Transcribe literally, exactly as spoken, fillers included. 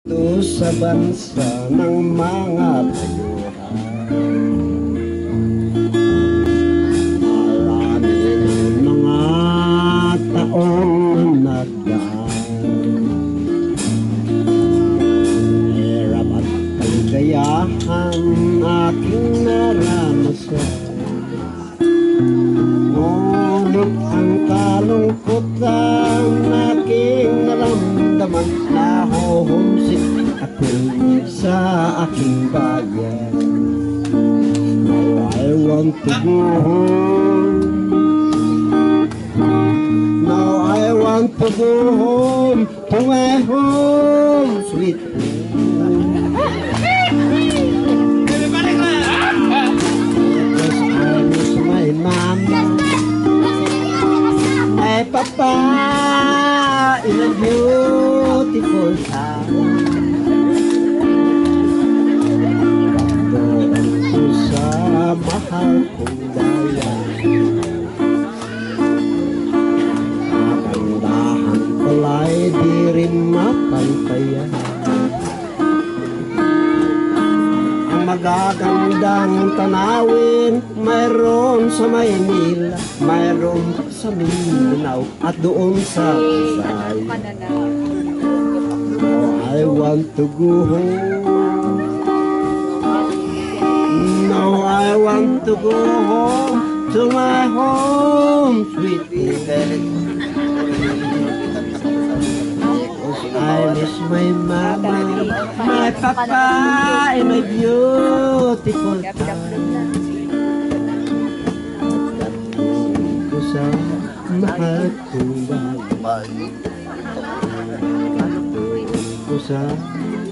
Ito sa bansa ng mga tayuhan, maraming mga taong nagdaan. Hirap at kaligayahan aking naranasan, ngunit ang kalungkutan aking naramdaman. Nahohomsik ako sa aking bayan. Now I want to go home. Now I want to go home, to my home, sweet home. Because I miss my mama, my papa in a beautiful town. Doon ko sa mahal kong bayan, kagandahan pala'y di rin mapantayan. Ang magagandang tanawin mayroon sa Maynila, mayroon sa Mindanao, at doon sa Visay. Oh, I want to go home. No, I want to go home, to my home, sweet home. I miss my mama, my papa, and my beautiful town. Ko sa mahal kong bayan, ko sa